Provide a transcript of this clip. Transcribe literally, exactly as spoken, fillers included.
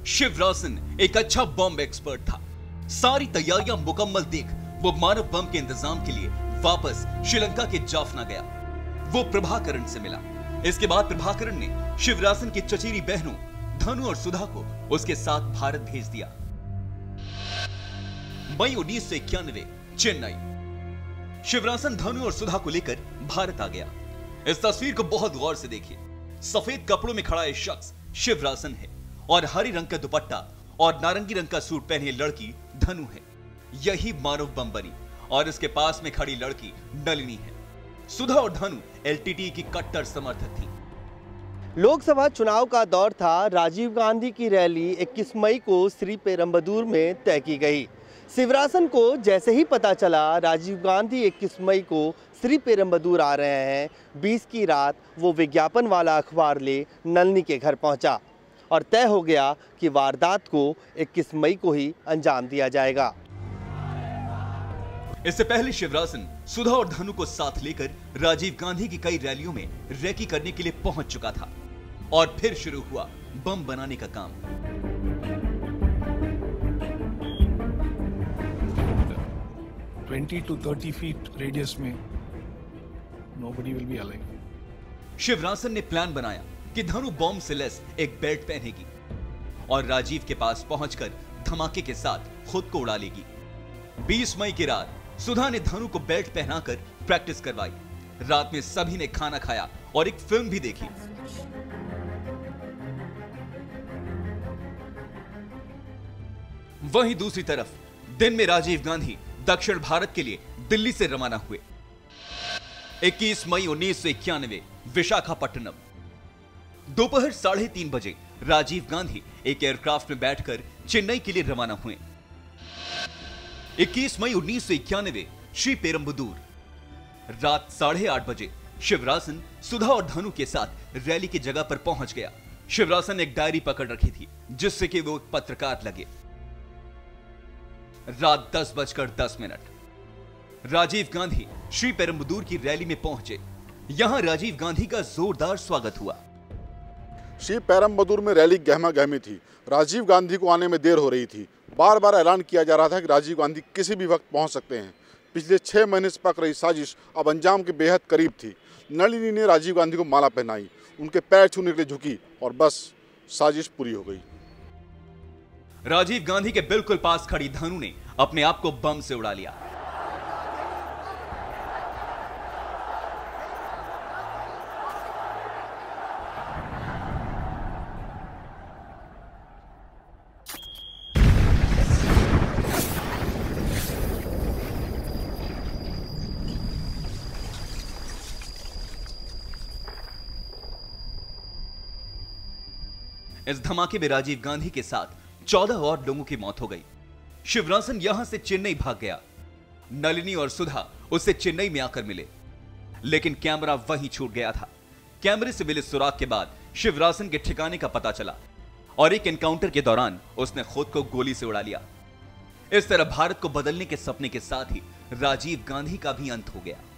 शिवरासन एक अच्छा बम एक्सपर्ट था। सारी तैयारियां मुकम्मल देख वो मानव बम के इंतजाम के लिए वापस श्रीलंका के जाफना गया। वो प्रभाकरण से मिला। इसके बाद प्रभाकरण ने शिवरासन की चचेरी बहनों धनु और सुधा को उसके साथ भारत भेज दिया। मई उन्नीस सौ इक्यानवे, चेन्नई। शिवरासन धनु और सुधा को लेकर भारत आ गया। इस तस्वीर को बहुत गौर से देखिए। सफेद कपड़ों में खड़ा ये शख्स शिवरासन है और हरी रंग का दुपट्टा और नारंगी रंग का सूट पहने लड़की धनु है। यही मानव बम बनी और इसके पास में खड़ी लड़की नलिनी है। सुधा और धनु एल टी टी ई की कट्टर समर्थक थी। लोकसभा चुनाव का दौर था। राजीव गांधी की रैली इक्कीस मई को श्री पेरम्बदूर में तय की गई। शिवरासन को जैसे ही पता चला राजीव गांधी इक्कीस मई को श्री पेरम्बदूर आ रहे हैं, बीस की रात वो विज्ञापन वाला अखबार ले नलिनी के घर पहुंचा और तय हो गया कि वारदात को इक्कीस मई को ही अंजाम दिया जाएगा। इससे पहले शिवरासन सुधा और धनु को साथ लेकर राजीव गांधी की कई रैलियों में रेकी करने के लिए पहुंच चुका था और फिर शुरू हुआ बम बनाने का काम। Twenty to thirty feet radius में nobody will be alive. Sivarasan ने प्लान बनाया कि धनु बॉम्ब से लैस एक बेल्ट पहनेगी और राजीव के पास पहुंचकर धमाके के साथ खुद को उड़ा लेगी। बीस मई की रात सुधा ने धनु को बेल्ट पहनाकर प्रैक्टिस करवाई। रात में सभी ने खाना खाया और एक फिल्म भी देखी। वहीं दूसरी तरफ दिन में राजीव गांधी दक्षिण भारत के लिए दिल्ली से रवाना हुए। इक्कीस मई उन्नीस सौ इक्यानवे, विशाखापट्टनम। दोपहर साढ़े तीन बजे राजीव गांधी एक एयरक्राफ्ट में बैठकर चेन्नई के लिए रवाना हुए। इक्कीस मई उन्नीस सौ इक्यानवे, श्री पेरम्बदूर। रात साढ़े आठ बजे शिवरासन सुधा और धनु के साथ रैली की जगह पर पहुंच गया। शिवरासन ने एक डायरी पकड़ रखी थी जिससे कि वो एक पत्रकार लगे। रात दस बजकर दस मिनट राजीव गांधी श्री पेरम्बदूर की रैली में पहुंचे। यहां राजीव गांधी का जोरदार स्वागत हुआ। श्री पेरम्बदूर में रैली गहमा गहमी थी। राजीव गांधी को आने में देर हो रही थी। बार बार ऐलान किया जा रहा था कि राजीव गांधी किसी भी वक्त पहुंच सकते हैं। पिछले छह महीने से पक रही साजिश अब अंजाम के बेहद करीब थी। नलिनी ने राजीव गांधी को माला पहनाई, उनके पैर छूने के लिए झुकी और बस साजिश पूरी हो गई। राजीव गांधी के बिल्कुल पास खड़ी धनु ने अपने आप को बम से उड़ा लिया। इस धमाके में राजीव गांधी के साथ चौदह और लोगों की मौत हो गई। शिवरासन यहां से चेन्नई भाग गया। नलिनी और सुधा उससे चेन्नई में आकर मिले, लेकिन कैमरा वहीं छूट गया था। कैमरे से मिले सुराग के बाद शिवरासन के ठिकाने का पता चला और एक एनकाउंटर के दौरान उसने खुद को गोली से उड़ा लिया। इस तरह भारत को बदलने के सपने के साथ ही राजीव गांधी का भी अंत हो गया।